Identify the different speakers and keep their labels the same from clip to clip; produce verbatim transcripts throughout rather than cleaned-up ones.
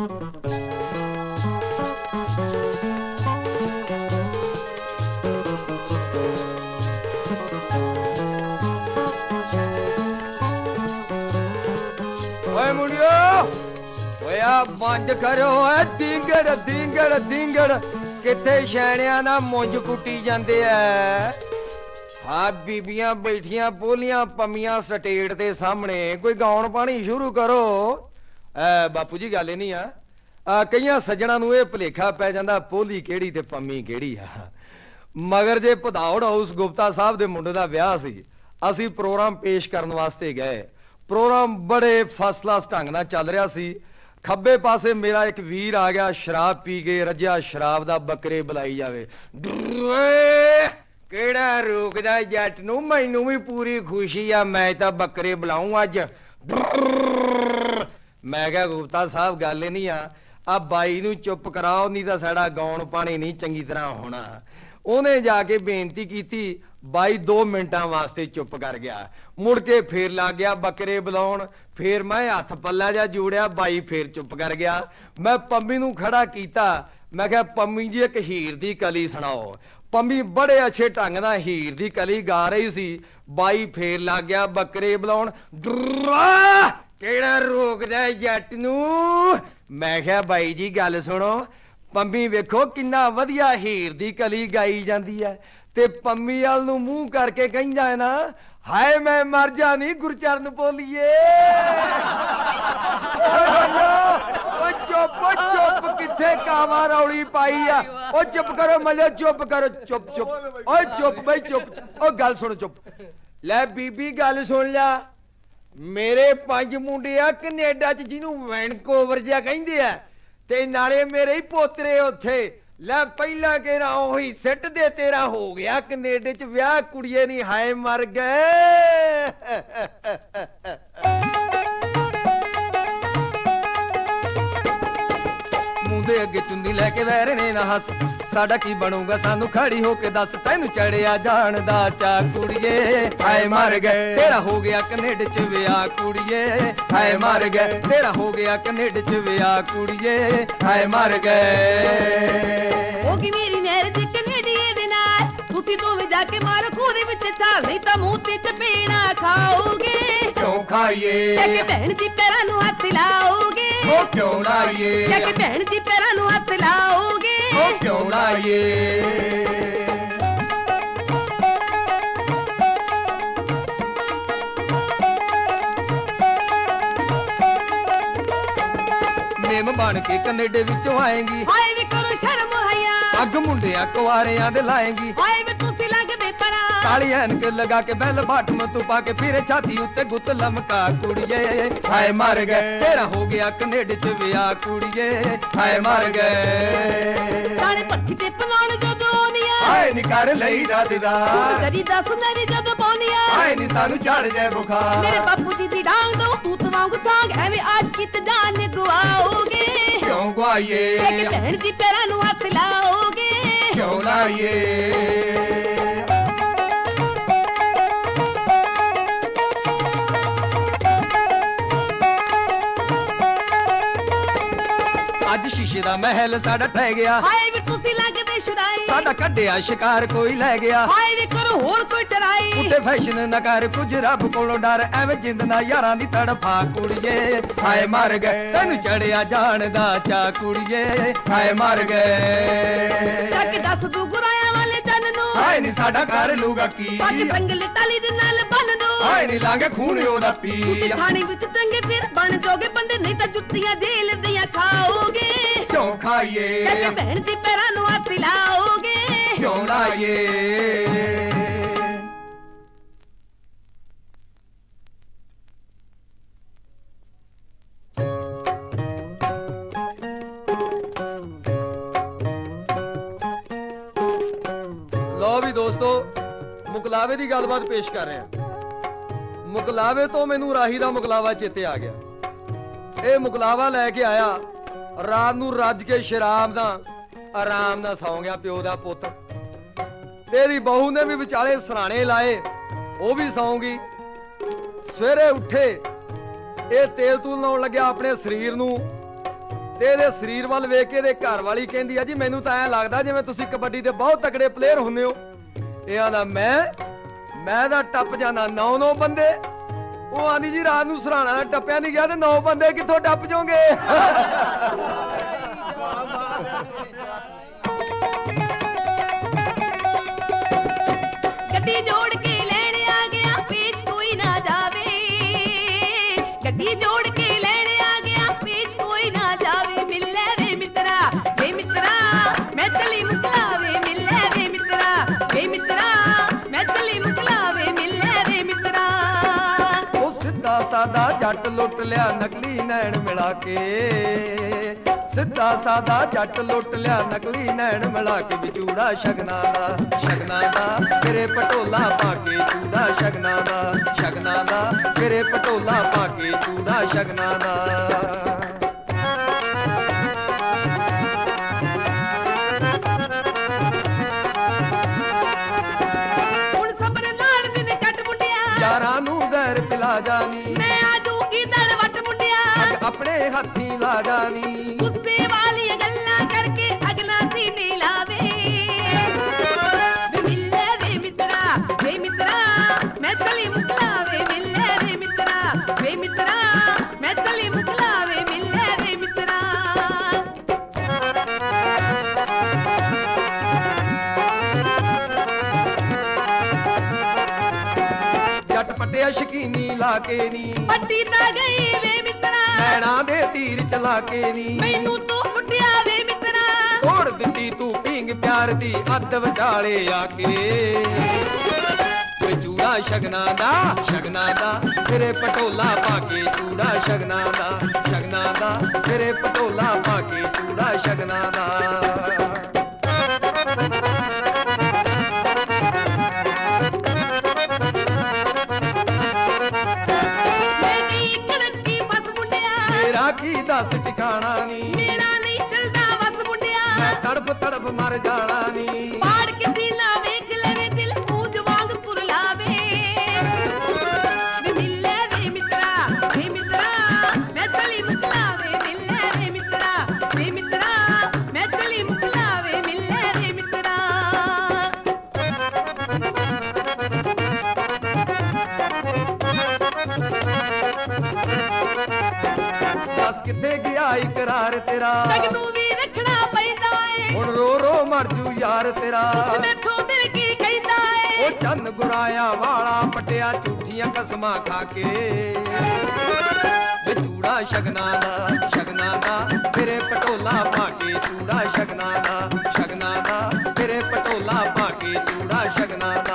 Speaker 1: बंद करो दींगड़ दींगड़ दींगड़ किथे शैणिया ना मुंज कुटी जांदे है। हाँ बीबियां बैठियां पोलियां पमियां स्टेट दे सामने कोई गाउन पानी शुरू करो। आ, बापू जी गल नहीं आ कई सज्जणा नूं इह भुलेखा पै जांदा पोली किहड़ी ते पमी किहड़ी आ। मगर जे भदौड़ हाउस गुप्ता साहब दे मुंडे दा विआह सी असीं प्रोग्राम पेश करन वास्ते गए। प्रोग्राम बड़े फर्स्ट क्लास ढंग नाल चल रहा सी। खब्बे पासे मेरा एक वीर आ गया शराब पी के रजिया शराब दा बकरे बुलाई जावे। केड़ा रोकदा जट नूं मैनूं भी पूरी खुशी आ मैं तां बकरे बुलाऊं अज। मैं क्या गुप्ता साहब गल नहीं आ आ बाई नूं चुप कराओ नहीं तां साडा गौण पानी नहीं चंगी तरह होना। उहने जाके बेनती कीती बाई दो मिनटां वास्ते चुप कर गया। मुड़ के फिर लग गया बकरे बुलाउण। फिर मैं हथ पल्ला जा जोड़िया बाई फिर चुप कर गया। मैं पम्मी नूं खड़ा कीता मैं कहा पम्मी जी एक हीर दी कली सुनाओ। पम्मी बड़े अच्छे ढंग नाल हीर दी कली गा रही सी। बाई फिर लग गया बकरे बुलाउण। केड़ा रोकदा जट नूं। मैं कहा बाई जी गल सुनो पम्मी वेखो किन्ना वधिया हीर दी कली गाई जांदी है ते पम्मी वाल नूं मूंह करके कहंदा है ना हाय मैं मर जा नहीं गुरचरण बोलिए। चुप चुप किथे कावा रौली पाई आ। ओ चुप करो मल्लो चुप करो चुप चुप ओ चुप बई चुप। ओ गल सुन चुप लै बीबी गल सुन ला। मेरे पंज मुंडे आ कनेडा च जिन्हों वैनकोवर जिहा कहंदे आ ते नाले मेरे ही पोतरे उत्थे। लै पहला केरा ओही सिट दे तेरा हो गया कनेडे च ब्याह कुड़िए नहीं हाय मर गए। मुंडे अगे चुन्नी लैके वैरे ने ना हस साडा की बनूगा सानू खड़ी होके दस तैनू चढ़िया जान दा चा कुड़िए हाय मर गए। तेरा हो गया कनेडे च ब्याह कुड़िए हाय मर गए। तेरा हो गया कनेडे च ब्याह कुड़िए हाय मर गए।
Speaker 2: होगी मेरी मैरिज कनेडिये दे नाल तुसी दोवें जाके मारो खूह दे विच छाल नहीं तां मूंह ते चपेड़ा खाओगे।
Speaker 1: क्यों खाइए
Speaker 2: जाके भैन दी पैरां नूं हत्थ लाओगे।
Speaker 1: ओ क्यों लाइए
Speaker 2: जाके भैन दी पैरां नूं हत्थ लाओगे।
Speaker 1: ओ क्यों लाइए। मेम बन के कनेडे विचों आएगी
Speaker 2: हाय वे करो शर्म हया
Speaker 1: अग मुंडिया कुआरियां दे लाएगी।
Speaker 2: हाय वे तुसी लगदे परा
Speaker 1: काली ऐनक लगा के बैल बाटम तू पा के फिर छाती उत्ते गुत लमका कुड़िए हाय मर गए। तेरा हो गया कनेडे च ब्याह कुड़िए हाय मर गए।
Speaker 2: साले पट्टी ते पवाण जदों आउंदिया
Speaker 1: हाय नी कर लई दादी दा
Speaker 2: सुंदरी दा सुंदरी जदों पाउंदिया
Speaker 1: हाय नी सानू चढ़ जाए बुखार।
Speaker 2: मेरे बापू जी दी डांग दो तूत वांगू छांग एवे आज कित जान गवाओगे।
Speaker 1: क्यों गवाइए
Speaker 2: जाके भैन दी पैरां नूं हत्थ लाओगे।
Speaker 1: क्यों लाइए। अज शीशे दा महल साडा ठह गया
Speaker 2: हाय वे तुसी लगदे शुदाई
Speaker 1: साडा कड्डिया शिकार कोई लै गया।
Speaker 2: हाय वे करो होर कोई डराई
Speaker 1: उठे फैशन न कर कुछ रब कोलों डर एवें जिंद ना यारां दी तड़फा कुड़िए हाय मर गए। तैनू चढ़िया जान दा चा कुड़िए हाय मर गए।
Speaker 2: जाके दस दू गुराया वाले जन नूं
Speaker 1: हाय नी साडा कर लूगा की
Speaker 2: पग रंगले ताली दे नाल बन दो
Speaker 1: हाय नी लांगे खून ओदा पी।
Speaker 2: थाने विच टंगे फिर बन जोगे बंदे नहीं तां जुत्तियां जेल दियां खाओगे।
Speaker 1: क्यों खाइए
Speaker 2: जाके भैन दी पैरां नूं हत्थ लाओगे।
Speaker 1: क्यों लाइए। लो भी दोस्तों मुकलावे की गलबात पेश कर रहे हैं। मुकलावे तो मैनू राही का मुकलावा चेते आ गया। ये मुकलावा लैके आया रात नूं रज के शराब ना आराम ना सौ गया प्यो दा पुत। तेरी बहू ने भी विचाले सराणे लाए वो भी सौंगी। सवेरे उठे ये तेल तूल लाउण लग्या अपने शरीर नूं ਤੇ ਇਹਦੇ ਸਰੀਰ ਵੱਲ ਵੇਖ ਕੇ ਇਹਦੇ ਘਰ ਵਾਲੀ ਕਹਿੰਦੀ ਆ ਜੀ ਮੈਨੂੰ ਤਾਂ ਐ ਲੱਗਦਾ ਜਿਵੇਂ ਤੁਸੀਂ ਕਬੱਡੀ ਦੇ ਬਹੁਤ ਤਕੜੇ ਪਲੇਅਰ ਹੁੰਦੇ ਹੋ। ਇਹ ਆਂਦਾ ਮੈਂ ਮੈਂ ਤਾਂ ਟੱਪ ਜਾਣਾ ਨੌ ਨੌ ਬੰਦੇ। ਉਹ ਆਂਦੀ ਜੀ ਰਾਤ ਨੂੰ ਸਰਾਣਾ ਦਾ ਟੱਪਿਆ ਨਹੀਂ ਗਿਆ ਤੇ ਨੌ ਬੰਦੇ ਕਿੱਥੋਂ ਟੱਪ ਜਾਓਗੇ।
Speaker 2: ਗੱਡੀ ਜੋੜ ਕੇ ਲੈਣ ਆ ਗਿਆ ਪੇਸ਼ ਕੋਈ ਨਾ ਜਾਵੇ। ਗੱਡੀ ਜੋੜ ਕੇ ਲੈਣ ਆ ਗਿਆ ਪੇਸ਼ ਕੋਈ ਨਾ ਜਾਵੇ। ਮਿਲੇ ਵੇ ਮਿੱਤਰਾ ਵੇ ਮਿੱਤਰਾ ਮੈਂ ਚਲੀ ਮੁਕਲਾਵੇ। ਮਿਲੇ ਵੇ ਮਿੱਤਰਾ ਵੇ ਮਿੱਤਰਾ ਮੈਂ ਚਲੀ ਮੁਕਲਾਵੇ। ਮਿਲੇ ਵੇ ਮਿੱਤਰਾ
Speaker 1: ਉਹ ਸਿੱਧਾ ਸਾਦਾ ਜੱਟ ਲੁੱਟ ਲਿਆ ਨਕਲੀ ਨੈਣ ਮਿਲਾ ਕੇ। ਸਿੱਧਾ ਸਾਦਾ ਜੱਟ ਲੁੱਟ ਲਿਆ ਨਕਲੀ ਨੈਣ ਮਿਲਾ ਕੇ। ਵਿਚੂੜਾ ਸ਼ਗਨਾ ਦਾ ਸ਼ਗਨਾ ਦਾ ਤੇਰੇ ਪਟੋਲਾ ਪਾ ਕੇ। ਚੂੜਾ ਸ਼ਗਨਾ ਦਾ ਸ਼ਗਨਾ ਦਾ ਤੇਰੇ ਪਟੋਲਾ ਪਾ ਕੇ। ਚੂੜਾ ਸ਼ਗਨਾ ਦਾ
Speaker 2: ਹੁਣ ਸਬਰ ਨਾਲ ਦਿਨ ਕੱਟ ਮੁੰਡਿਆ।
Speaker 1: ਯਾਰਾਂ ਨੂੰ ਜ਼ਹਿਰ ਪਿਲਾ ਜਾਨੀ
Speaker 2: ਮੈਂ ਆਜੂ ਕੀ ਦਲ ਵੱਟ ਮੁੰਡਿਆ।
Speaker 1: ਆਪਣੇ ਹੱਥੀਂ ਲਾ ਜਾਨੀ।
Speaker 2: ਗੁੱਸੇ ਵਾਲੀਆਂ ਗੱਲਾਂ ਕਰਕੇ ਅਗਲਾ ਸੀਨੇ ਲਾਵੇ। ਵੇ ਮਿਲੇ ਵੇ ਮਿੱਤਰਾ ਵੇ ਮਿੱਤਰਾ ਮੈਂ ਚਲੀ ਮੁਕਲਾਵੇ। ਮਿਲੇ ਵੇ ਮਿੱਤਰਾ ਵੇ ਮਿੱਤਰਾ ਮੈਂ ਚਲੀ ਮੁਕਲਾਵੇ। ਮਿਲੇ ਵੇ ਮਿੱਤਰਾ
Speaker 1: ਜੱਟ ਪੱਟਿਆ ਸ਼ਕੀਨੀ ਲਾ ਕੇ ਨੀ।
Speaker 2: ਪੱਟੀ ਤਾਂ ਗਈ ਵੇ ਮਿੱਤਰਾ
Speaker 1: ਨੈਣਾ ਦੇ ਤੀਰ ਚਲਾ ਕੇ ਨੀ।
Speaker 2: ਮੈਨੂੰ ਤੂੰ ਮੁੱਟਿਆ ਵੇ ਮਿੱਤਰਾ
Speaker 1: ਤੋੜ ਦਿੱਤੀ ਤੂੰ ਪੀਂਗ ਪਿਆਰ ਦੀ ਅੱਧ ਵਿਚਾਲੇ ਆ ਕੇ। ਵੇ ਚੂੜਾ ਸ਼ਗਨਾ ਦਾ ਸ਼ਗਨਾ ਦਾ ਤੇਰੇ ਪਟੋਲਾ ਪਾ ਕੇ। ਚੂੜਾ ਸ਼ਗਨਾ ਦਾ ਸ਼ਗਨਾ ਦਾ ਤੇਰੇ ਪਟੋਲਾ ਪਾ ਕੇ। ਚੂੜਾ ਸ਼ਗਨਾ ਦਾ ਮੇਰਾ ਕੀ ਦੱਸ ਟਿਕਾਣਾ ਨੀ।
Speaker 2: ਮੇਰਾ ਨਹੀਂ ਚਲਦਾ ਬਸ ਮੁੰਡਿਆ
Speaker 1: ਮੈਂ ਤੜਫ ਤੜਫ ਮਰ ਜਾਣਾ ਨੀ।
Speaker 2: ਪਾੜ ਕੇ ਸੀਨਾ ਵੇਖ ਲਵੇ ਦਿਲ ਪੂਜ ਵਾਂਗ ਪੁਰ ਲਾਵੇ। ਵੇ ਮਿਲੇ ਵੇ ਮਿੱਤਰਾ ਵੇ ਮਿੱਤਰਾ ਮੈਂ ਚਲੀ ਮੁਕਲਾਵੇ। ਮਿਲੇ ਵੇ ਮਿੱਤਰਾ ਵੇ ਮਿੱਤਰਾ ਮੈਂ ਚਲੀ ਮੁਕਲਾਵੇ। ਮਿਲੇ ਵੇ ਮਿੱਤਰਾ
Speaker 1: ਦੱਸ ਕਿੱਥੇ ਗਿਆ ਇਕਰਾਰ ਤੇਰਾ।
Speaker 2: ਤੱਕ ਤੂੰ ਵੀ ਰੱਖਣਾ ਪੈਂਦਾ ਏ।
Speaker 1: ਹੁਣ ਰੋ ਰੋ ਮਰ ਜੂ ਯਾਰ ਤੇਰਾ।
Speaker 2: ਮੈਥੋਂ ਦਿਲ ਕੀ ਕਹਿੰਦਾ ਏ।
Speaker 1: ਉਹ ਚੰਨ ਗੁਰਾਇਆ ਵਾਲਾ ਪਟਿਆ ਝੂਠੀਆਂ ਕਸਮਾਂ ਖਾ ਕੇ। ਵੇ ਚੂੜਾ ਸ਼ਗਨਾ ਦਾ ਸ਼ਗਨਾ ਦਾ ਤੇਰੇ ਪਟੋਲਾ ਪਾ ਕੇ। ਚੂੜਾ ਸ਼ਗਨਾ ਦਾ ਸ਼ਗਨਾ ਦਾ ਤੇਰੇ ਪਟੋਲਾ ਪਾ ਕੇ। ਚੂੜਾ ਸ਼ਗਨਾ ਦਾ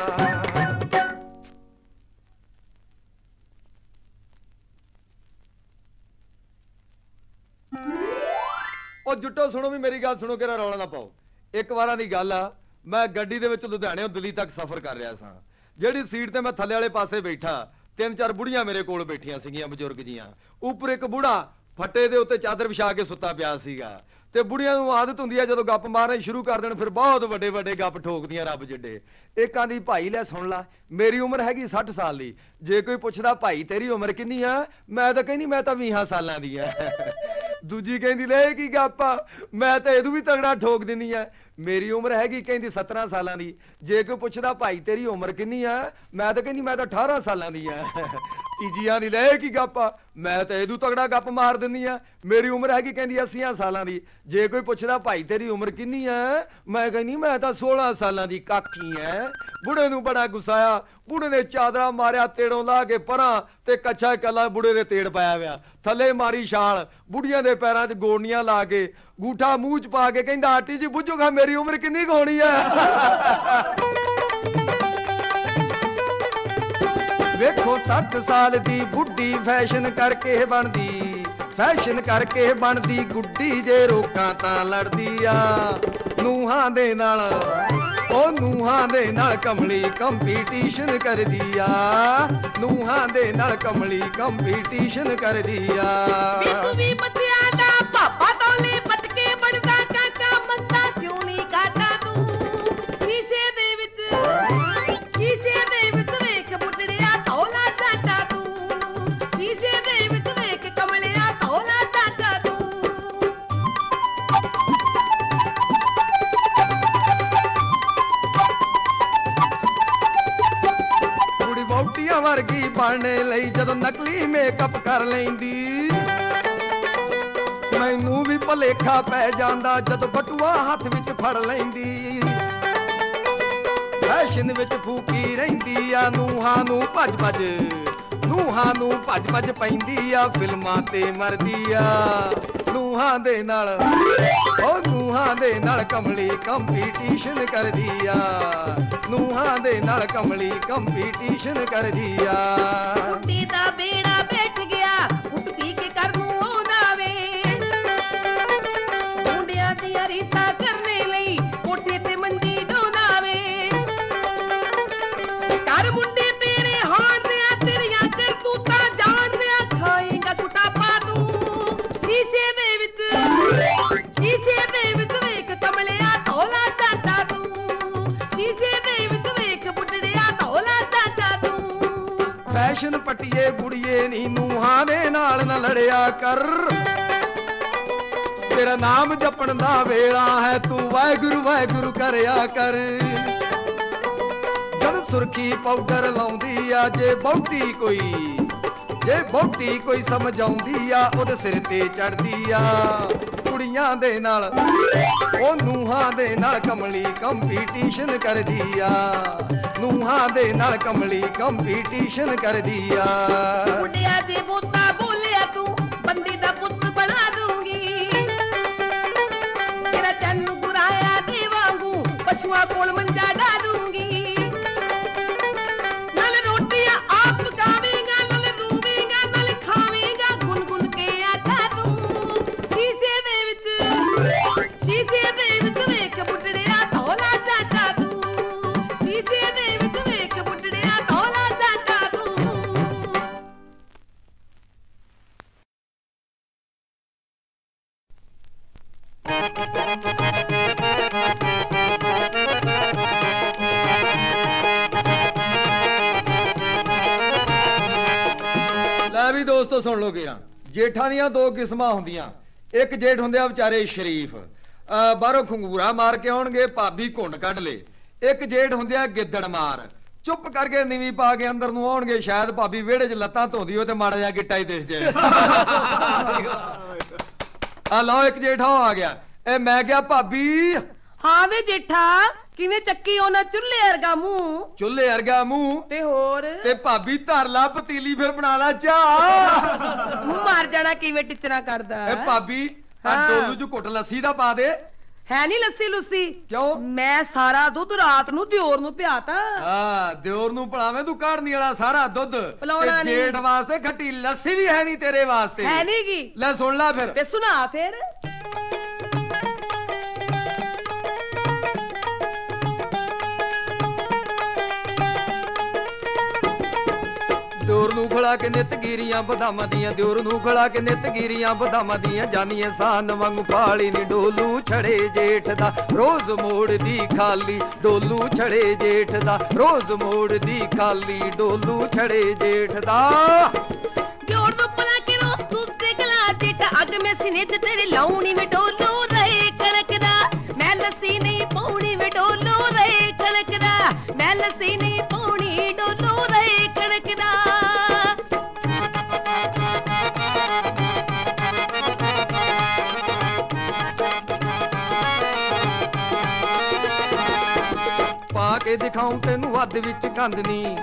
Speaker 1: ਉਹ ਜੁੱਟੋ ਸੁਣੋ ਵੀ ਮੇਰੀ ਗੱਲ ਸੁਣੋ ਕਿਹੜਾ ਰੌਲਾ ਨਾ ਪਾਓ। ਇੱਕ ਵਾਰਾਂ ਦੀ ਗੱਲ ਆ ਮੈਂ ਗੱਡੀ ਦੇ ਵਿੱਚ ਲੁਧਿਆਣਿਓਂ ਦਿੱਲੀ ਤੱਕ ਸਫ਼ਰ ਕਰ ਰਿਹਾ ਸਾਂ। ਜਿਹੜੀ ਸੀਟ ਤੇ ਮੈਂ ਥੱਲੇ ਵਾਲੇ ਪਾਸੇ ਬੈਠਾ ਤਿੰਨ ਚਾਰ ਬੁੜੀਆਂ ਮੇਰੇ ਕੋਲ ਬੈਠੀਆਂ ਸੀਗੀਆਂ ਬਜ਼ੁਰਗ ਜੀਆਂ। ਉੱਪਰ ਇੱਕ ਬੁੜਾ ਫੱਟੇ ਦੇ ਉੱਤੇ ਚਾਦਰ ਵਿਛਾ ਕੇ ਸੁੱਤਾ ਪਿਆ ਸੀਗਾ। ਤੇ ਬੁੜੀਆਂ ਨੂੰ ਆਦਤ ਹੁੰਦੀ ਆ ਜਦੋਂ ਗੱਪ ਮਾਰਨੇ ਸ਼ੁਰੂ ਕਰ ਦੇਣ ਫਿਰ ਬਹੁਤ ਵੱਡੇ ਵੱਡੇ ਗੱਪ ਠੋਕਦੀਆਂ ਰੱਬ ਜਿੱਡੇ। ਇੱਕ ਆਂਦੀ ਭਾਈ ਲੈ ਸੁਣ ਲਾ ਮੇਰੀ ਉਮਰ ਹੈਗੀ ਸੱਠ ਸਾਲ ਦੀ। ਜੇ ਕੋਈ ਪੁੱਛਦਾ ਭਾਈ ਤੇਰੀ ਉਮਰ ਕਿੰਨੀ ਆ ਮੈਂ ਤਾਂ ਕਹਿੰਦੀ ਮੈਂ ਤਾਂ ਵੀਹਾਂ ਸਾਲਾਂ ਦੀ ਆ। ਦੂਜੀ ਕਹਿੰਦੀ ਲੈ ਕੀ ਗੱਪ ਆ ਮੈਂ ਤਾਂ ਇਹਦੂ ਵੀ ਤਗੜਾ ਠੋਕ ਦਿੰਦੀ ਆ। ਮੇਰੀ ਉਮਰ ਹੈਗੀ ਕਹਿੰਦੀ ਸਤਾਰਾਂ ਸਾਲਾਂ ਦੀ। ਜੇ ਕੋਈ ਪੁੱਛਦਾ ਭਾਈ ਤੇਰੀ ਉਮਰ ਕਿੰਨੀ ਆ ਮੈਂ ਤਾਂ ਕਹਿੰਦੀ ਮੈਂ ਤਾਂ ਅਠਾਰਾਂ ਸਾਲਾਂ ਦੀ ਆ। ਤੀਜੀਆਂ ਦੀ ਲੈ ਕੀ ਗੱਪ ਆ ਮੈਂ ਤਾਂ ਇਹਦੂ ਤਗੜਾ ਗੱਪ ਮਾਰ ਦਿੰਦੀ ਆ। ਮੇਰੀ ਉਮਰ ਹੈਗੀ ਕਹਿੰਦੀ ਅੱਸੀਆਂ ਸਾਲਾਂ ਦੀ। ਜੇ ਕੋਈ ਪੁੱਛਦਾ ਭਾਈ ਤੇਰੀ ਉਮਰ ਕਿੰਨੀ ਆ ਮੈਂ ਕਹਿੰਦੀ ਮੈਂ ਤਾਂ ਸੋਲਾਂ ਸਾਲਾਂ ਦੀ ਕਾਕੀ ਐ। ਬੁੜੇ ਨੂੰ ਬੜਾ ਗੁੱਸਾ ਆ। ਬੁੜੇ ਨੇ ਚਾਦਰਾ ਮਾਰਿਆ ਤੇੜੋਂ ਲਾ ਕੇ ਪਰਾਂ ਤੇ ਕੱਚਾ ਕੱਲਾ ਬੁੜੇ ਦੇ ਤੇੜ ਪਾਇਆ ਹੋਇਆ। ਥੱਲੇ ਮਾਰੀ ਛਾਲ ਬੁੜੀਆਂ ਦੇ ਪੈਰਾਂ 'ਚ ਗੋੜਨੀਆਂ ਲਾ ਕੇ ਗੂਠਾ ਮੂੰਹ 'ਚ ਪਾ ਕੇ ਕਹਿੰਦਾ ਆਂਟੀ ਜੀ ਬੁੱਝੂਗਾ ਮੇਰੀ ਉਮਰ ਕਿੰਨੀ ਕੁ ਹੋਣੀ ਆ। ਵੇਖੋ ਸੱਠ ਸਾਲ ਦੀ ਬੁੱਢੀ ਫੈਸ਼ਨ ਕਰਕੇ ਬਣਦੀ ਫੈਸ਼ਨ ਕਰਕੇ ਬਣਦੀ ਗੁੱਡੀ। ਜੇ ਰੋਕਾਂ ਤਾਂ ਲੜਦੀ ਆ ਨੂਹਾਂ ਦੇ ਨਾਲ। ਉਹ ਨੂਹਾਂ ਦੇ ਨਾਲ ਕਮਲੀ ਕੰਪੀਟੀਸ਼ਨ ਕਰਦੀ ਆ। ਨੂਹਾਂ ਦੇ ਨਾਲ ਕਮਲੀ ਕੰਪੀਟੀਸ਼ਨ ਕਰਦੀ ਆ।
Speaker 2: ਤੂੰ ਵੀ ਮੱਥਿਆ ਦਾ ਪਾਪਾ ਤੋਲੇ ਪਟਕੇ ਬਣਦਾ ਕਾਕਾ ਮੰਦਾ ਸਿਉਣੀ ਕਾਕਾ ਤੂੰ। ਸ਼ੀਸ਼ੇ ਦੇ ਵਿੱਚ ਸ਼ੀਸ਼ੇ ਦੇ ਵਿੱਚ ਵੇਖ ਬੁੱਢੜਿਆ ਧੌਲਾ ਚਾਚਾ ਤੂੰ। ਸ਼ੀਸ਼ੇ ਦੇ ਵਿੱਚ ਵੇਖ ਕਮਲਿਆ ਧੌਲਾ ਚਾਚਾ ਤੂੰ।
Speaker 1: ਜਦੋਂ ਨਕਲੀ ਮੇਕਅਪ ਕਰ ਲੈਂਦੀ। ਮੈਨੂੰ ਵੀ ਭਲੇਖਾ ਪੈ ਜਾਂਦਾ ਜਦੋਂ ਬਟੂਆ ਹੱਥ ਵਿੱਚ ਫੜ ਲੈਂਦੀ। ਫੈਸ਼ਨ ਵਿੱਚ ਫੂਕੀ ਰਹਿੰਦੀ ਆ, ਨੂਹਾਂ ਨੂੰ ਭੱਜ ਭੱਜ ਨੂਹਾਂ ਨੂੰ ਭੱਜ ਭੱਜ ਪੈਂਦੀ ਆ, ਫਿਲਮਾਂ ਤੇ ਮਰਦੀ ਆ। ਨੂਹਾਂ ਦੇ ਨਾਲ ਉਹ ਨੂਹਾਂ ਦੇ ਨਾਲ ਕਮਲੀ ਕੰਪੀਟੀਸ਼ਨ ਕਰਦੀ ਆ। ਨੂਹਾਂ ਦੇ ਨਾਲ ਕਮਲੀ ਕੰਪੀਟੀਸ਼ਨ ਕਰਦੀ ਆ।
Speaker 2: ਬੁੱਢੀ ਦਾ ਬੇੜਾ ਬੈਠ ਗਿਆ, ਉੱਠ ਪੀ ਕੇ ਕਰ ਨੂੰ ਆਉਂਦਾ ਵੇ। ਮੁੰਡਿਆਂ ਦੀਆਂ ਰੀਸਾਂ ਕਰਨੇ ਲਈ ਕੋਠੇ ਤੇ ਮੰਜੀ ਡਾਉਂਦਾ ਵੇ। ਕਰ ਮੁੰਡੇ ਤੇਰੇ ਹਾਣਦਿਆਂ ਤੇਰੀਆਂ ਕਰਤੂਤਾਂ ਜਾਣਦਿਆਂ ਖਾਏਗਾ ਕੁਟਾਪਾ ਤੂੰ। ਸ਼ੀਸ਼ੇ ਦੇ ਵਿੱਚ ਸ਼ੀਸ਼ੇ ਦੇ ਵਿੱਚ ਵੇਖ ਕਮਲਿਆ ਧੌਲਾ ਜਾਂਦਾ ਤੂੰ। ਸ਼ੀਸ਼ੇ ਦੇ ਵਿੱਚ ਵੇਖ ਬੁੱਢੜਿਆ ਧੌਲਾ ਜਾਂਦਾ ਤੂੰ।
Speaker 1: ਫੈਸ਼ਨ ਪਟੀਏ ਬੁੜੀਏ ਨੀ ਨੂਹਾਂ ਦੇ ਨਾਲ ਨਾ ਲੜਿਆ ਕਰ। ਤੇਰਾ ਨਾਮ ਜਪਣ ਦਾ ਵੇਲਾ ਹੈ, ਤੂੰ ਵਾਹਿਗੁਰੂ ਵਾਹਿਗੁਰੂ ਕਰਿਆ ਕਰ। ਜਦ ਸੁਰਖੀ ਪਾਊਡਰ ਲਾਉਂਦੀ ਆ, ਜੇ ਬਹੁਤੀ ਕੋਈ ਜੇ ਬਹੁਤੀ ਕੋਈ ਸਮਝ ਆਉਂਦੀ ਆ, ਉਹਦੇ ਸਿਰ ਤੇ ਚੜਦੀ ਆ। ਕੁੜੀਆਂ ਦੇ ਨਾਲ ਉਹ ਨੂਹਾਂ ਦੇ ਨਾਲ ਕਮਲੀ ਕੰਪੀਟੀਸ਼ਨ ਕਰਦੀ ਆ। ਨੂਹਾਂ ਦੇ ਨਾਲ ਕਮਲੀ ਕੰਪੀਟੀਸ਼ਨ ਕਰਦੀ ਆ।
Speaker 2: ਮੁੰਡਿਆਂ ਦੇ ਬੋਤਾ ਬੋਲਿਆ ਤੂੰ, ਬੰਦੀ ਦਾ ਪੁੱਤ ਬਣਾ ਦੂੰਗੀ। ਤੇਰਾ ਚੰਨ ਗੁਰਾਇਆ ਦੇ ਵਾਂਗੂ ਪਸ਼ੂਆਂ ਕੋਲ ਮੰਜਾ ਢਾ ਦੂੰਗੀ। ਨਾਲ ਰੋਟੀਆਂ ਆਪ ਪਕਾਵੇਂਗਾ, ਨਾਲ ਰੂਵੇਂਗਾ, ਨਾਲ ਖਾਵੇਂਗਾ ਗੁਨ ਗੁਨ ਕੇ ਆਖਾ ਤੂੰ। ਸ਼ੀਸ਼ੇ ਦੇ ਵਿੱਚ ਸ਼ੀਸ਼ੇ ਦੇ ਵਿੱਚ ਵੇਖ ਬੁੱਢੜਿਆ ਧੌਲਾ ਜਾਂਦਾ ਤੂੰ। ਸ਼ੀਸ਼ੇ ਦੇ ਵਿੱਚ ਵੇਖ ਬੁੱਢੜਿਆ ਧੌਲਾ ਜਾਂਦਾ ਤੂੰ।
Speaker 1: ਲੈ ਵੀ ਦੋਸਤੋ ਸੁਣ ਲਓ ਕਿਰਾਂ, ਜੇਠਾਂ ਦੀਆਂ ਦੋ ਕਿਸਮਾਂ ਹੁੰਦੀਆਂ। ਇੱਕ ਜੇਠ ਹੁੰਦੇ ਆ ਵਿਚਾਰੇ ਸ਼ਰੀਫ, ਬਾਹਰੋਂ ਖੰਗੂਰਾ ਮਾਰ ਕੇ ਆਉਣਗੇ, ਭਾਬੀ ਘੁੰਡ ਕੱਢ ਲੇ। ਇੱਕ ਜੇਠ ਹੁੰਦੇ ਆ ਗਿੱਦੜ ਮਾਰ, ਚੁੱਪ ਕਰਕੇ ਨੀਵੀਂ ਪਾ ਕੇ ਅੰਦਰ ਨੂੰ ਆਉਣਗੇ, ਸ਼ਾਇਦ ਭਾਬੀ ਵਿਹੜੇ 'ਚ ਲੱਤਾਂ ਧੋਂਦੀ ਹੋ ਤੇ ਮਾੜਾ ਜਿਹਾ ਗਿੱਟਾ ਹੀ ਦਿਸ ਜਾਏ। ਆ ਲਓ ਇੱਕ ਜੇਠਾ ਆ ਗਿਆ। ਇਹ ਮੈਂ ਕਿਹਾ ਭਾਬੀ।
Speaker 2: ਹਾਂ ਵੇ ਜੇਠਾ, ਕਿਵੇਂ ਚੱਕੀ ਉਹਨਾਂ ਚੁੱਲ੍ਹੇ ਵਰਗਾ ਮੂੰਹ।
Speaker 1: ਚੁੱਲ੍ਹੇ ਵਰਗਾ ਮੂੰਹ
Speaker 2: ਤੇ ਹੋਰ
Speaker 1: ਤੇ ਭਾਬੀ ਧਰ ਲਾ ਪਤੀਲੀ, ਫਿਰ ਬਣਾ ਲਾ ਚਾਹ।
Speaker 2: ਮਰ ਜਾਣਾ ਕਿਵੇਂ ਟਿਚਣਾ ਕਰਦਾ।
Speaker 1: ਇਹ ਭਾਬੀ ਆ ਡੋਲੂ 'ਚ ਘੁੱਟ ਲੱਸੀ ਦਾ ਪਾ ਦੇ।
Speaker 2: ਹੈ ਨੀ ਲੱਸੀ ਲੁੱਸੀ।
Speaker 1: ਕਿਉਂ?
Speaker 2: ਮੈਂ ਸਾਰਾ ਦੁੱਧ ਰਾਤ ਨੂੰ ਦਿਓਰ ਨੂੰ ਪਿਆਤਾ।
Speaker 1: ਹਾਂ ਦਿਓਰ ਨੂੰ ਪਲਾਵੇਂ, ਤੂੰ ਕਾੜਨੀ ਵਾਲਾ ਸਾਰਾ ਦੁੱਧ।
Speaker 2: ਪਿਲਾਉਣਾ ਨੀ।
Speaker 1: ਜੇਠ ਵਾਸਤੇ ਖੱਟੀ ਲੱਸੀ ਵੀ ਹੈ ਨਹੀਂ ਤੇਰੇ ਵਾਸਤੇ।
Speaker 2: ਹੈ ਨੀ ਗੀ।
Speaker 1: ਲੈ ਸੁਣ ਲੈ ਫਿਰ।
Speaker 2: ਤੇ ਸੁਣਾ ਫਿਰ।
Speaker 1: ਦਿਓਰ ਨੂੰ ਖੜਾ ਕੇ ਨਿਤ ਗੀਰੀਆਂ ਬਦਾਮਾਂ ਦੀਆਂ, ਦਿਓਰ ਨੂੰ ਖੜਾ ਕੇ ਨਿਤ ਗੀਰੀਆਂ ਬਦਾਮਾਂ ਦੀਆਂ, ਜਾਨੀਏ ਸਾਨ ਵਾਂਗੂ ਪਾਲੀ ਨੀ ਡੋਲੂ ਛੜੇ ਜੇਠ ਦਾ, ਰੋਜ਼ ਮੋੜਦੀ ਖਾਲੀ ਡੋਲੂ ਛੜੇ ਜੇਠ ਦਾ, ਰੋਜ਼ ਮੋੜਦੀ ਖਾਲੀ ਡੋਲੂ ਛੜੇ ਜੇਠ ਦਾ।
Speaker 2: ਦਿਓਰ ਨੂੰ ਪਲਾ ਕੇ ਰੋ ਤੂੰ ਤੇ ਗਲਾ ਜੇਠਾ, ਅੱਗ ਮੈਂ ਸੀਨੇ ਤੇ ਤੇਰੇ ਲਾਉਣੀ ਵੇ ਡੋਲੂ ਰਹੇ ਖਲਕਦਾ। ਮੈਂ ਲੱਸੀ ਨਹੀਂ ਪਾਉਣੀ ਵੇ ਡੋਲੂ ਰਹੇ ਖਲਕਦਾ। ਮੈਂ ਲੱਸੀ ਨਹੀਂ ਪਾਉਣੀ ਡੋਲੂ ਰਹੇ ਖਲਕਦਾ।
Speaker 1: ਪਾ ਕੇ ਦਿਖਾਉਂ ਤੈਨੂੰ ਵੱਧ ਵਿੱਚ ਕੰਧ ਨੀ,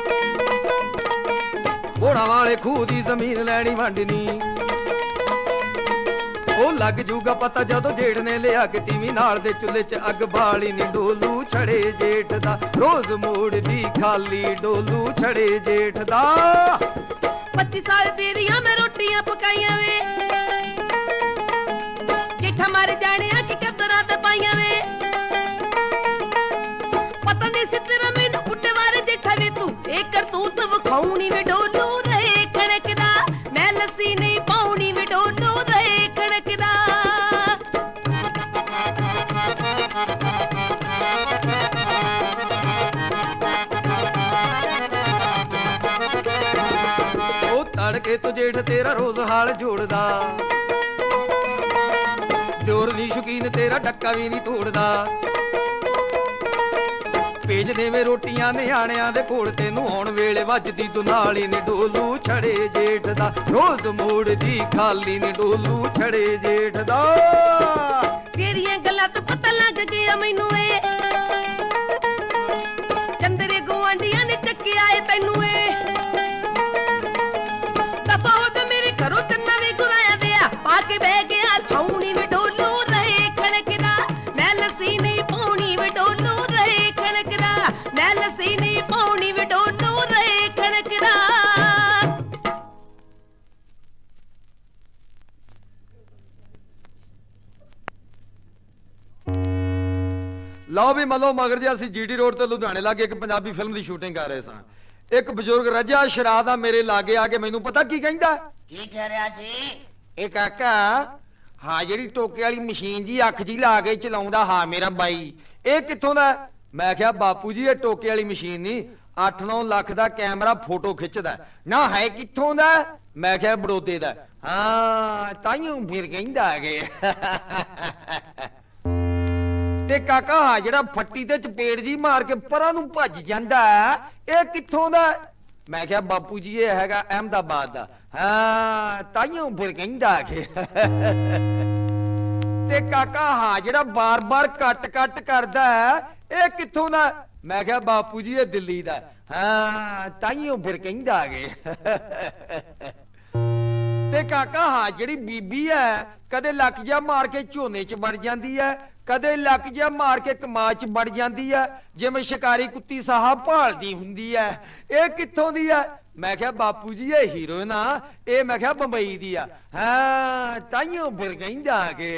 Speaker 1: ਬੋੜਾ ਵਾਲੇ ਖੂਹ ਦੀ ਜ਼ਮੀਨ ਲੈਣੀ ਵੰਡਨੀ। ਉਹ ਲੱਗ ਜੂਗਾ ਪਤਾ ਜਦੋਂ ਜੇਠ ਨੇ ਲਿਆ ਕੇ ਤੀਵੀਂ ਨਾਲ ਦੇ ਚੁੱਲ੍ਹੇ 'ਚ ਅੱਗ ਬਾਲੀ ਨੀ ਡੋਲੂ ਛੜੇ ਜੇਠ ਦਾ, ਰੋਜ਼ ਮੋੜਦੀ ਖਾਲੀ ਡੋਲੂ ਛੜੇ ਜੇਠ ਦਾ।
Speaker 2: ਪੱਚੀ ਸਾਲ ਤੇਰੀਆਂ ਮੈਂ ਰੋਟੀਆਂ ਪਕਾਈਆਂ ਵੇ, ਜੇਠਾ ਮਰ ਜਾਣਿਆ ਕਿ ਕਦਰਾਂ ਤੇ ਪਾਈਆਂ ਵੇ। ਪਤਾ ਨਹੀਂ ਸਿੱਤਰਾ ਮੈਨੂੰ ਉੱਡ ਵਾਰ ਜੇਠਾ ਵੇ ਤੂੰ ਇਹ ਕਰਤੂਤ ਵਿਖਾਉਣੀ ਵੇ ਡੋਲੂ ਰਹੇ ਖੜਕਦਾ। ਮੈਂ ਲੱਸੀ ਨਹੀਂ ਪਾਉਣੀ ਵੇ ਡੋਲੂ ਰਹੇ ਖੜਕਦਾ।
Speaker 1: ਉਹ ਤੜਕੇ ਤੋਂ ਜੇਠ ਤੇਰਾ ਰੋਜ਼ ਹਾਲ ਜੋੜਦਾ, ਦਿਓਰ ਦੀ ਸ਼ੌਕੀਨ ਤੇਰਾ ਡੱਕਾ ਵੀ ਨਹੀਂ ਤੋੜਦਾ। ਭੇਜ ਦੇਵੇਂ ਰੋਟੀਆਂ ਨਿਆਣਿਆਂ ਦੇ ਕੋਲ ਤੈਨੂੰ ਆਉਣ ਵੇਲੇ ਵੱਜਦੀ ਦੁਨਾਲੀ ਨੀ ਡੋਲੂ ਛੜੇ ਜੇਠ ਦਾ ਰੋਜ਼ ਮੋੜਦੀ ਖਾਲੀ ਨੀ ਡੋਲੂ ਛੜੇ ਜੇਠ ਦਾ
Speaker 2: ਤੇਰੀਆਂ ਗੱਲਾਂ ਤੋਂ ਪਤਾ ਲੱਗ ਗਿਆ ਮੈਨੂੰ ਏ ਚੰਦਰੇ ਗੁਆਂਢੀਆਂ ਨੇ ਚੱਕਿਆ ਏ ਤੈਨੂੰ ਏ ਦਫਾ ਹੋ ਤੇ ਮੇਰੇ ਘਰੋਂ ਚੰਨਾ ਵੀ ਗੁਰਾਇਆ ਦਿਆ ਪਾ ਕੇ ਬਹਿ ਗਿਆ ਛਾਉਣੀ ਵਿੱਚ ਡੋਲੂ ਰਹੇ ਖੜਕਦਾ ਮੈਂ ਲੱਸੀ ਨਹੀਂ ਪਾਉਣੀ ਵਿੱਚ ਡੋਲੂ ਰਹੇ ਖੜਕਦਾ ਮੈਂ ਲੱਸੀ ਨਹੀਂ ਪਾਉਣੀ ਵਿੱਚ ਡੋਲੂ ਰਹੇ ਖੜਕਦਾ
Speaker 1: ਲਓ ਵੀ ਮਤਲਬ ਮਗਰ ਜੇ ਅਸੀਂ ਜੀਟੀ ਰੋਡ ਤੇ ਲੁਧਿਆਣੇ ਲਾਗੇ ਇੱਕ ਪੰਜਾਬੀ ਫਿਲਮ ਦੀ ਸ਼ੂਟਿੰਗ ਕਰ ਰਹੇ ਸਾਂ ਇੱਕ ਬਜ਼ੁਰਗ ਰਜਾ ਸ਼ਰਾਬ ਦਾ ਮੇਰੇ ਲਾਗੇ ਆ ਕੇ ਮੈਨੂੰ ਪਤਾ ਕੀ ਕਹਿੰਦਾ
Speaker 3: ਕੀ ਕਹਿ ਰਿਹਾ ਸੀ
Speaker 1: ਇਹ ਕਾਕਾ ਹਾਂ ਜਿਹੜੀ ਟੋਕੇ ਵਾਲੀ ਮਸ਼ੀਨ ਜੀ ਅੱਖ ਜੀ ਲਾ ਕੇ ਚਲਾਉਂਦਾ ਹਾਂ ਮੇਰਾ ਬਾਈ ਇਹ ਕਿੱਥੋਂ ਦਾ ਮੈਂ ਕਿਹਾ ਬਾਪੂ ਜੀ ਇਹ ਟੋਕੇ ਵਾਲੀ ਮਸ਼ੀਨ ਨਹੀਂ ਅੱਠ ਨੌ ਲੱਖ ਦਾ ਕੈਮਰਾ ਫੋਟੋ ਖਿੱਚਦਾ ਨਾ ਹੈ ਕਿੱਥੋਂ ਦਾ ਮੈਂ ਕਿਹਾ ਬੜੋਦੇ ਦਾ ਹਾਂ ਤਾਈਓ ਫਿਰ ਕਹਿੰਦਾ ਆ ਗਏ ਤੇ ਕਾਕਾ ਹਾਂ ਜਿਹੜਾ ਫੱਟੀ ਤੇ ਚਪੇੜ ਜੀ ਮਾਰ ਕੇ ਪਰਾਂ ਨੂੰ ਭੱਜ ਜਾਂਦਾ ਇਹ ਕਿੱਥੋਂ ਦਾ ਮੈਂ ਕਿਹਾ ਬਾਪੂ ਜੀ ਇਹ ਹੈਗਾ ਅਹਿਮਦਾਬਾਦ ਦਾ ਹਾਂ ਤਾਈਓ ਫਿਰ ਕਹਿੰਦਾ ਕਿ ਤੇ ਕਾਕਾ ਹਾਂ ਜਿਹੜਾ ਬਾਰ-ਬਾਰ ਕੱਟ ਕੱਟ ਕਰਦਾ ਇਹ ਕਿੱਥੋਂ ਦਾ ਮੈਂ ਕਿਹਾ ਬਾਪੂ ਜੀ ਇਹ ਦਿੱਲੀ ਦਾ ਹਾਂ ਤਾਈਓ ਫਿਰ ਕਹਿੰਦਾ ਕਿ ਤੇ ਕਾਕਾ ਹਾਂ ਜਿਹੜੀ ਬੀਬੀ ਹੈ ਕਦੇ ਲੱਕ ਜਾ ਮਾਰ ਕੇ ਝੋਨੇ 'ਚ ਵੜ ਜਾਂਦੀ ਹੈ ਕਦੇ ਲੱਕ ਜਾ ਮਾਰ ਕੇ ਕਮਾਦ 'ਚ ਵੜ ਜਾਂਦੀ ਹੈ ਜਿਵੇਂ ਸ਼ਿਕਾਰੀ ਕੁੱਤੀ ਸਾਹਾ ਭਾਲਦੀ ਹੁੰਦੀ ਹੈ ਇਹ ਕਿੱਥੋਂ ਦੀ ਹੈ ਮੈਂ ਕਿਹਾ ਬਾਪੂ ਜੀ ਇਹ ਹੀਰੋਇਨ ਆ ਇਹ ਮੈਂ ਕਿਹਾ ਬੰਬਈ ਦੀ ਆ ਹਾਂ ਤਾਈਓ ਫਿਰ ਕਹਿੰਦਾ ਕਿ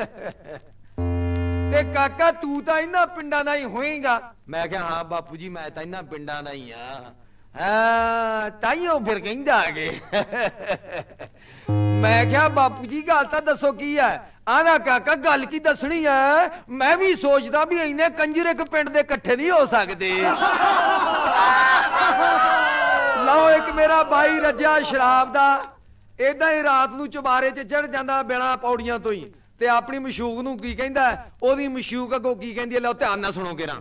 Speaker 1: ਤੇ ਕਾਕਾ ਤੂੰ ਤਾਂ ਇਹਨਾਂ ਪਿੰਡਾਂ ਦਾ ਹੀ ਹੋਏਗਾ ਮੈਂ ਕਿਹਾ ਹਾਂ ਬਾਪੂ ਜੀ ਮੈਂ ਤਾਂ ਇਹਨਾਂ ਪਿੰਡਾਂ ਦਾ ਹੀ ਆ ਹਾਂ ਤਾਈਓ ਫਿਰ ਕਹਿੰਦਾ ਕਿ ਮੈਂ ਕਿਹਾ ਬਾਪੂ ਜੀ ਗੱਲ ਤਾਂ ਦੱਸੋ ਕੀ ਹੈ ਆਨਾ ਕਾਕਾ ਗੱਲ ਕੀ ਦੱਸਣੀ ਹੈ ਮੈਂ ਵੀ ਸੋਚਦਾ ਵੀ ਇੰਨੇ ਕੰਜਰ ਇੱਕ ਪਿੰਡ ਦੇ ਇਕੱਠੇ ਨਹੀਂ ਹੋ ਸਕਦੇ ਲਓ ਇੱਕ ਮੇਰਾ ਬਾਈ ਰੱਜਿਆ ਸ਼ਰਾਬ ਦਾ ਏਦਾਂ ਹੀ ਰਾਤ ਨੂੰ ਚੁਬਾਰੇ 'ਚ ਚੜ ਜਾਂਦਾ ਬਿਨਾਂ ਪੌੜੀਆਂ ਤੋਂ ਹੀ ਤੇ ਆਪਣੀ ਮਸ਼ੂਕ ਨੂੰ ਕੀ ਕਹਿੰਦਾ ਉਹਦੀ ਮਸ਼ੂਕ ਅੱਗੋਂ ਕੀ ਕਹਿੰਦੀ ਹੈ ਲਓ ਧਿਆਨ ਨਾਲ ਸੁਣੋ ਕਿਰਾਂ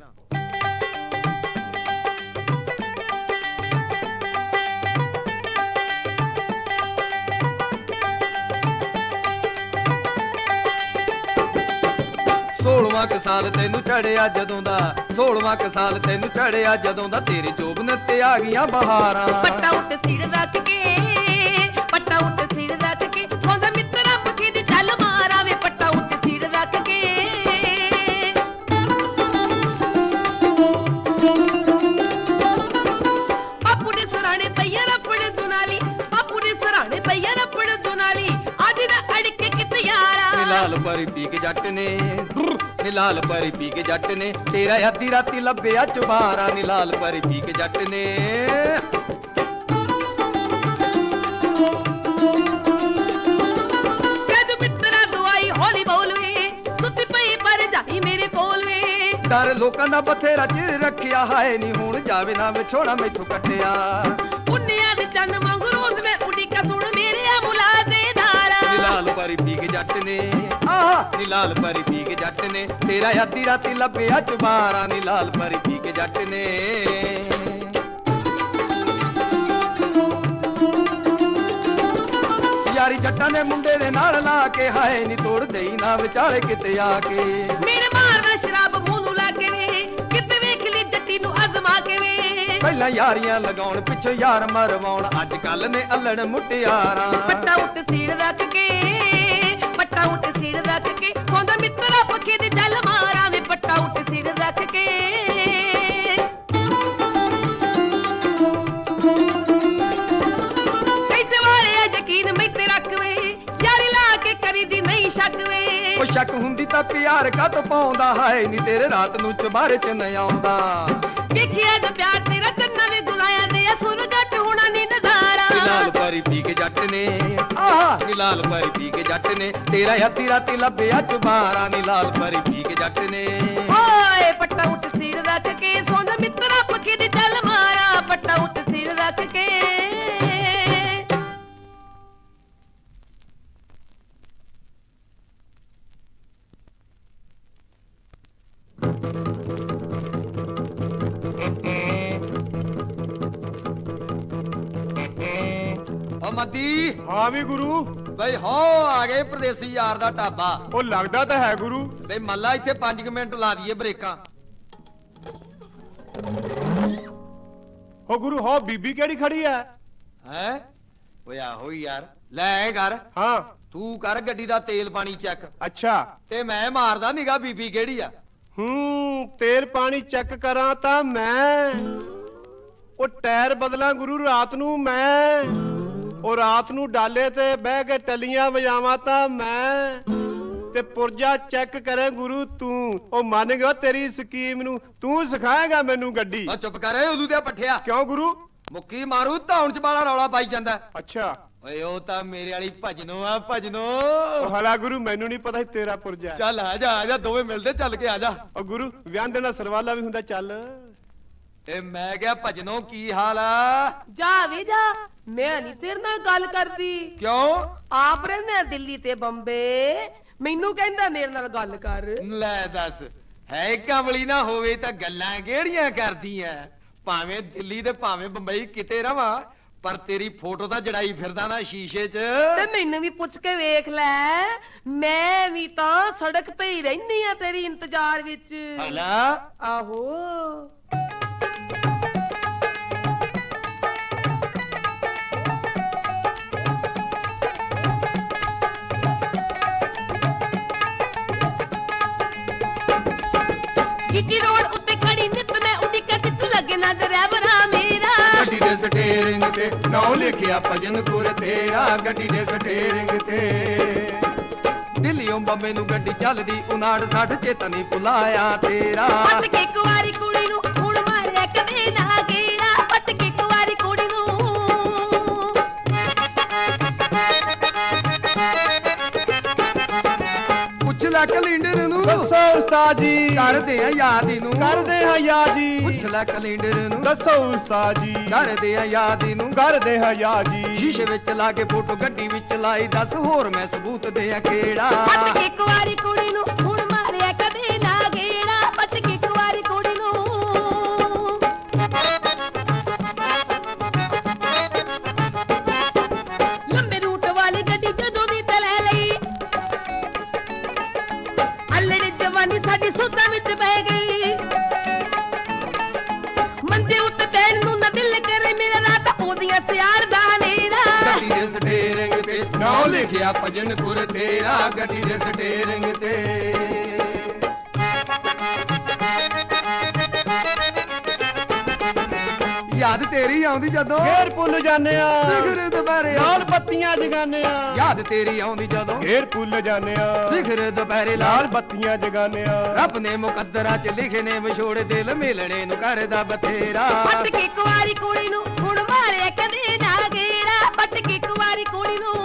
Speaker 1: ਸੋਲਵਾਂ ਕ ਸਾਲ ਤੈਨੂੰ ਚੜਿਆ ਜਦੋਂ ਦਾ ਸੋਲਵਾਂ ਕ ਸਾਲ ਤੈਨੂੰ ਚੜਿਆ ਜਦੋਂ ਦਾ ਤੇਰੇ ਜੋਬਨ ਤੇ ਆ ਗਈਆਂ ਬਹਾਰਾਂ
Speaker 2: ਪੱਟਾ ਉੱਤੇ ਸਿਰ ਰੱਖ ਕੇ ਪੱਟਾ ਉੱਤੇ ਸਿਰ ਰੱਖ ਕੇ ਸੌਂਦਾ ਮਿੱਤਰਾ ਪੱਖੀ ਦੀ ਚੱਲ ਮਾਰਾਵੇ ਪੱਟਾ ਉੱਤੇ ਸਿਰ ਰੱਖ ਕੇ ਬਾਪੂ ਦੇ ਸਰਾਣੇ ਪਈਆ ਰਫੜ ਦੁਨਾਲੀ ਬਾਪੂ ਦੇ ਸਰਾਣੇ ਪਈਆ ਰਫੜ ਦੁਨਾਲੀ ਅੱਜ ਦਾ ਅੜਕੇ ਕਿਤੇ ਯਾਰਾ
Speaker 1: ਲਾਲ ਪਰੀ ਪੀ ਕੇ ਜੱਟ ਨੇ ਨੀ ਲਾਲ ਪਰੀ ਪੀ ਕੇ ਜੱਟ ਨੇ ਤੇਰਾ ਅੱਧੀ ਰਾਤੀ ਲੱਭਿਆ ਚੁਬਾਰਾ ਨੀ ਲਾਲ ਪਰੀ ਪੀ ਕੇ ਜੱਟ ਨੇ
Speaker 2: ਕਦ ਮਿੱਤਰਾ ਦੁਆਈ ਹੌਲੀ ਬੋਲਵੇ ਸੁੱਤੀ ਪਈ ਪਰ ਜਾਈ ਮੇਰੇ ਕੋਲ ਵੇ
Speaker 1: ਡਰ ਲੋਕਾਂ ਦਾ ਬਥੇਰਾ ਚਿਰ ਰੱਖਿਆ ਹਾਏ ਨੀ ਹੁਣ ਜਾਵੇ ਨਾ ਵਿਛੋੜਾ ਮੈਥੋਂ ਕੱਟਿਆ
Speaker 2: ਪੁੰਨਿਆ ਦੇ ਚੰਨ ਵਾਂਗੂ ਰੋਜ਼ ਮੈਂ ਉਡੀਕਾ ਸੁਣ ਮੇਰੇ ਆ ਮੁਲਾਜ਼ੇ ਨਾਲਾ
Speaker 1: ਨੀ ਲਾਲ ਪਰੀ ਪੀ ਕੇ ਜੱਟ ਨੇ ਆਹ ਨੀ ਲਾਲ ਪਰੀ ਪੀ ਕੇ ਜੱਟ ਨੇ ਤੇਰਾ ਅੱਧੀ ਰਾਤੀ ਲੱਭਿਆ ਚੁਬਾਰਾ ਨੀ ਲਾਲ ਪਰੀ ਪੀ ਕੇ ਜੱਟ ਨੇ ਯਾਰੀ ਜੱਟਾਂ ਦੇ ਮੁੰਡੇ ਦੇ ਨਾਲ ਲਾ ਕੇ ਹਾਏ ਨੀ ਤੋੜ ਦੇਈ ਨਾ ਵਿਚਾਲੇ ਕਿਤੇ ਆ ਕੇ
Speaker 2: ਮੇਰੇ ਮਾਰਨਾ ਸ਼ਰਾਬ ਮੂੰਹ ਨੂੰ ਲੱਗੇ ਵੇ ਕਿਤੇ ਵੇਖ ਲਈ ਜੱਟੀ ਨੂੰ ਅਜ਼ਮਾ ਕੇ ਵੇ
Speaker 1: ਪਹਿਲਾਂ ਯਾਰੀਆਂ ਲਗਾਉਣ ਪਿੱਛੋਂ ਯਾਰ ਮਰਵਾਉਣ ਅੱਜ ਕੱਲ ਨੇ ਅਲੜ ਮੁਟਿਆਰਾਂ
Speaker 2: ਪੱਟਾ ਉੱਤੇ ਸੀੜ ਰੱਖ ਕੇ ਪੱਟਾ ਉੱਤੇ ਸੀੜ ਰੱਖ ਕੇ ਸੌਂਦਾ ਮਿੱਤਰਾ ਪੱਖੇ ਦੀ ਚੱਲ ਮਾਰਾਂ ਵੇ ਪੱਟਾ ਉੱਤੇ ਸੀੜ ਰੱਖ ਕੇ ਇੱਥੇ ਵਾਲੇ ਆ ਯਕੀਨ ਮੈਂ ਤੇ ਰੱਖ ਵੇ ਯਾਰੀ ਲਾ ਕੇ ਕਰੀ ਦੀ ਨਹੀਂ ਸ਼ੱਕ ਵੇ
Speaker 1: ਉਹ ਸ਼ੱਕ ਹੁੰਦੀ ਤਾਂ ਪਿਆਰ ਕਦ ਪਾਉਂਦਾ ਹਾਏ ਨੀ ਤੇਰੇ ਰਾਤ ਨੂੰ ਚੁਬਾਰੇ 'ਚ ਨਹੀਂ ਆਉਂਦਾ
Speaker 2: ਵੇਖਿਆ ਤਾਂ ਪਿਆਰ ਤੇਰਾ ਚੰਨਾ ਵੇ ਗੁਲਾਇਆ ਦੇ ਸੁਰ ਜੱਟ ਹੋਣਾ ਨੀ ਨਜ਼ਾਰਾ
Speaker 1: ਲਾਲ ਪਰੀ ਪੀ ਕੇ ਜੱਟ ਨੇ ਆਹ ਨੀ ਲਾਲ ਪਰੀ ਪੀ ਕੇ ਜੱਟ ਨੇ ਤੇਰਾ ਅੱਧੀ ਰਾਤੀ ਲੱਭਿਆ ਚੁਬਾਰਾ ਨੀ ਲਾਲ ਪਰੀ ਪੀ ਕੇ ਜੱਟ ਨੇ
Speaker 2: ਓਏ ਪੱਟਾ ਉੱਤੇ ਸੀੜ ਰੱਖ ਕੇ ਸੌਂਦਾ ਮਿੱਤਰਾ ਪੱਖੇ ਦੀ ਚੱਲ ਮਾਰਾ ਪੱਟਾ ਉੱਤੇ ਸੀੜ ਰੱਖ ਕੇ
Speaker 1: ਮੱਦੀ।
Speaker 3: ਹਾਂ ਵੀ ਗੁਰੂ।
Speaker 1: ਬਈ ਹੋ ਆ ਗਏ ਪਰਦੇਸੀ ਯਾਰ ਦਾ ਢਾਬਾ।
Speaker 3: ਉਹ ਲੱਗਦਾ ਤਾਂ ਹੈ ਗੁਰੂ।
Speaker 1: ਬਈ ਮੱਲਾ ਇੱਥੇ ਪੰਜ ਮਿੰਟ ਲਾ ਦਈਏ ਬ੍ਰੇਕਾਂ।
Speaker 3: ਹੋ ਗੁਰੂ ਹੋ ਬੀਬੀ ਕਿਹੜੀ ਖੜੀ ਐ?
Speaker 1: ਹੈ ਓਏ ਆਹੋ ਯਾਰ ਲੈ ਕਰ।
Speaker 3: ਹਾਂ
Speaker 1: ਤੂੰ ਕਰ ਗੱਡੀ ਦਾ ਤੇਲ ਪਾਣੀ ਚੈੱਕ।
Speaker 3: ਅੱਛਾ
Speaker 1: ਤੇ ਮੈਂ ਮਾਰਦਾ ਨਿਗਾ ਬੀਬੀ ਕਿਹੜੀ ਆ।
Speaker 3: ਹੂੰ ਤੇਲ ਪਾਣੀ ਚੈੱਕ ਕਰਾਂ ਤਾਂ ਮੈਂ ਉਹ ਟਾਇਰ ਬਦਲਾਂ ਗੁਰੂ ਰਾਤ ਨੂੰ ਮੈਂ ਉਹ ਰਾਤ ਨੂੰ ਡਾਲੇ ਤੇ ਬਹਿ ਕੇ ਟੱਲੀਆਂ ਵਜਾਵਾਂ ਤਾਂ ਮੈਂ ਤੇ ਪੁਰਜਾ ਚੈੱਕ ਕਰੇ ਗੁਰੂ ਤੂੰ। ਉਹ ਮੰਨ ਗਿਆ ਤੇਰੀ ਸਕੀਮ ਨੂੰ ਤੂੰ ਸਿਖਾਏਗਾ ਮੈਨੂੰ ਗੱਡੀ।
Speaker 1: ਆ ਚੁੱਪ ਕਰ ਉਦੋਂ ਦੇ ਪੱਠਿਆ।
Speaker 3: ਕਿਉਂ ਗੁਰੂ?
Speaker 1: ਮੁੱਕੀ ਮਾਰੂ ਧੌਣ ਚ ਬਾਲਾ ਰੌਲਾ ਪਾਈ ਜਾਂਦਾ।
Speaker 3: ਅੱਛਾ
Speaker 1: ਓਏ ਉਹ ਤਾਂ ਮੇਰੇ ਵਾਲੀ ਭਜਨੋ ਆ ਭਜਨੋ।
Speaker 3: ਹਲਾ ਗੁਰੂ ਮੈਨੂੰ ਨਹੀਂ ਪਤਾ ਸੀ ਤੇਰਾ ਪੁਰਜਾ।
Speaker 1: ਚੱਲ ਆ ਜਾ ਆ ਜਾ ਦੋਵੇਂ ਮਿਲਦੇ ਚੱਲ ਕੇ ਆ ਜਾ।
Speaker 3: ਉਹ ਗੁਰੂ ਵਿਆਹ ਦੇਣਾ ਸਰਵਾਲਾ ਵੀ ਹੁੰਦਾ ਚੱਲ।
Speaker 1: ਤੇ ਮੈਂ ਕਿਹਾ ਭਜਨੋ ਕੀ ਹਾਲ ਆ?
Speaker 2: ਜਾ ਵੇ ਜਾ ਮੈਂ ਨਹੀਂ ਤੇਰੇ ਨਾਲ ਗੱਲ ਕਰਦੀ।
Speaker 1: ਕਿਉਂ?
Speaker 2: ਆਪ ਰਹਿੰਦੇ ਦਿੱਲੀ ਤੇ ਬੰਬੇ ਮੈਨੂੰ ਕਹਿੰਦਾ ਮੇਰੇ ਨਾਲ ਗੱਲ ਕਰ।
Speaker 1: ਲੈ ਦੱਸ ਹੈ ਕਮਲੀ ਨਾ ਹੋਵੇ ਤਾਂ ਗੱਲਾਂ ਕਿਹੜੀਆਂ ਕਰਦੀਆਂ। ਭਾਵੇਂ ਦਿੱਲੀ ਤੇ ਭਾਵੇਂ ਬੰਬਈ ਕਿਤੇ ਰਵਾਂ ਪਰ ਤੇਰੀ ਫੋਟੋ ਤਾਂ ਜੜਾਈ ਫਿਰਦਾ ਨਾ ਸ਼ੀਸ਼ੇ 'ਚ।
Speaker 2: ਤੇ ਮੈਨੂੰ ਵੀ ਪੁੱਛ ਕੇ ਵੇਖ ਲੈ ਮੈਂ ਵੀ ਤਾਂ ਸੜਕ ਤੇ ਹੀ ਰਹਿਨੀ ਆ ਤੇਰੀ ਇੰਤਜ਼ਾਰ ਵਿੱਚ।
Speaker 1: ਹਲਾ
Speaker 2: ਆਹੋ ਗਿੱਟੀ ਰੋਡ ਉੱਤੇ ਖੜੀ ਨਿੱਤ ਮੈਂ ਉਡੀ ਕੇ ਟਿੱਕ ਲੱਗੇ ਨਾ ਡਰਾਈਵਰਾ ਮੇਰਾ।
Speaker 1: ਗੱਡੀ ਦੇ ਸਟੀਅਰਿੰਗ ਤੇ ਨਾਮ ਲਿਖਿਆ ਭਜਨਪੁਰ ਤੇਰਾ। ਗੱਡੀ ਦੇ ਸਟੀਅਰਿੰਗ ਤੇ ਦਿੱਲੀੋਂ ਬੰਬੇ ਨੂੰ ਗੱਡੀ ਚੱਲਦੀ ਉਨਾੜ ਸੱਠ ਚੇਤਾ ਨਹੀਂ ਭੁਲਾਇਆ ਤੇਰਾ।
Speaker 2: ਪੱਟ ਕੇ ਇੱਕ ਵਾਰੀ ਕੁੜੀ ਨੂੰ ਹੁਣ ਮਾਰਿਆ ਕਦੇ ਨਾ ਗੇੜਾ। ਪੱਟ ਕੇ ਇੱਕ ਵਾਰੀ ਕੁੜੀ ਨੂੰ
Speaker 1: ਪੁੱਛ ਲੈ ਕੈਲੰਡਰ ਨੂੰ।
Speaker 3: ਦੱਸੋ ਉਸਤਾਦ ਜੀ।
Speaker 1: ਕਰਦੇ ਆ ਯਾਦ ਨੂੰ।
Speaker 3: ਕਰਦੇ ਹਾਂ ਯਾਦ ਜੀ।
Speaker 1: ਪੁੱਛ ਲੈ ਕੈਲੰਡਰ ਨੂੰ।
Speaker 3: ਦੱਸੋ ਉਸਤਾਦ ਜੀ।
Speaker 1: ਕਰਦੇ ਆ ਯਾਦ ਨੂੰ।
Speaker 3: ਕਰਦੇ ਹਾਂ ਯਾਦ ਜੀ।
Speaker 1: ਸ਼ੀਸ਼ੇ ਵਿੱਚ ਲਾ ਕੇ ਫੋਟੋ ਗੱਡੀ ਵਿੱਚ ਲਾਈ ਦੱਸ ਹੋਰ ਮੈਂ ਸਬੂਤ ਦੇ ਆ ਕਿਹੜਾ।
Speaker 2: ਪੱਟ ਕੇ ਇੱਕ ਵਾਰੀ ਕੁੜੀ ਨੂੰ ਹੁਣ ਮਾਰਿਆ ਕਦੇ ਨਾ ਗੇੜਾ। ਪੱਟ ਕੇ ਇੱਕ ਵਾਰੀ ਕੁੜੀ ਨੂੰ ਲੰਬੇ ਰੂਟ ਵਾਲੀ ਗੱਡੀ ਜਦੋਂ ਦੀ ਤੇ ਲੈ ਲਈ ਅੱਲੜੀ ਜਵਾਨੀ ਸਾਡੀ ਸੁੱਤਾਂ ਵਿੱਚ ਬਹਿ ਗਈ। ਮੰਜੇ ਉੱਤੇ ਬੈਠਣ ਨੂੰ ਨਾ ਦਿਲ ਕਰੇ ਮੇਰਾ ਰਾਤ ਉਹਦੀਆਂ ਸਿਆਰ ਦਾ ਨੇੜਾ।
Speaker 1: ਗੱਡੀ ਦੇ ਸਟੀਅਰਿੰਗ ਤੇ ਨਾਮ ਲਿਖਿਆ ਭਜਨਪੁਰ ਤੇਰਾ। ਗੱਡੀ ਦੇ ਸਟੀਅਰਿੰਗ ਤੇ ਯਾਦ ਤੇਰੀ ਆਉਂਦੀ ਜਦੋਂ
Speaker 3: ਫੇਰ ਭੁੱਲ ਜਾਂਦੇ ਆ
Speaker 1: ਸਿਖਰ ਦੁਪਹਿਰੇ
Speaker 3: ਲਾਲ ਬੱਤੀਆਂ ਜਗਾਨੇ ਆ।
Speaker 1: ਯਾਦ ਤੇਰੀ ਆਉਂਦੀ ਜਦੋਂ
Speaker 3: ਫੇਰ ਭੁੱਲ ਜਾਂਦੇ ਆ
Speaker 1: ਸਿਖਰ ਦੁਪਹਿਰੇ
Speaker 3: ਲਾਲ
Speaker 1: ਲਾਲ
Speaker 3: ਬੱਤੀਆਂ ਜਗਾਨੇ ਆ।
Speaker 1: ਰੱਬ ਨੇ ਮੁਕੱਦਰਾਂ 'ਚ ਲਿਖੇ ਨੇ ਵਿਛੋੜੇ ਦਿਲ ਮਿਲਣੇ ਨੂੰ ਕਰਦਾ ਬਥੇਰਾ।
Speaker 2: ਪੱਟ ਕੇ ਇੱਕ ਵਾਰੀ ਕੁੜੀ ਨੂੰ ਹੁਣ ਮਾਰਿਆ ਕਦੇ ਨਾ ਗੇੜਾ। ਪੱਟ ਕੇ ਇੱਕ ਵਾਰੀ ਕੁੜੀ ਨੂੰ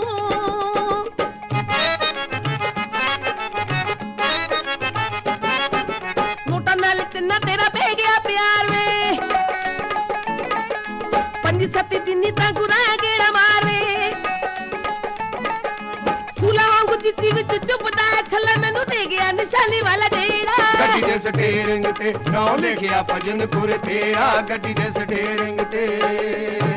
Speaker 2: ਮੋਟਾ ਨਾਲ ਤਿੰਨਾ ਤੇਰਾ ਬਹਿ ਗਿਆ ਪਿਆਰ ਵੇ। ਪੰਜ ਸੱਤ ਦਿਨੀ ਤਾਂ ਗੁਰਾ ਗੇੜਾ ਮਾਰੇ ਸੂਲਾ ਵਾਂਗੂ ਚਿੱਟੀ ਵਿੱਚ ਚੁੱਪਦਾ ਥੱਲੇ ਮੈਨੂੰ ਦੇ ਗਿਆ ਨਿਸ਼ਾਨੀ ਵਾਲਾ ਡੇੜਾ।
Speaker 1: ਗੱਡੀ ਦੇ ਸਟੀਅਰਿੰਗ ਤੇ ਨਾਮ ਲਿਖਿਆ ਭਜਨਪੁਰ ਤੇਰਾ। ਗੱਡੀ ਦੇ ਸਟੀਅਰਿੰਗ ਤੇ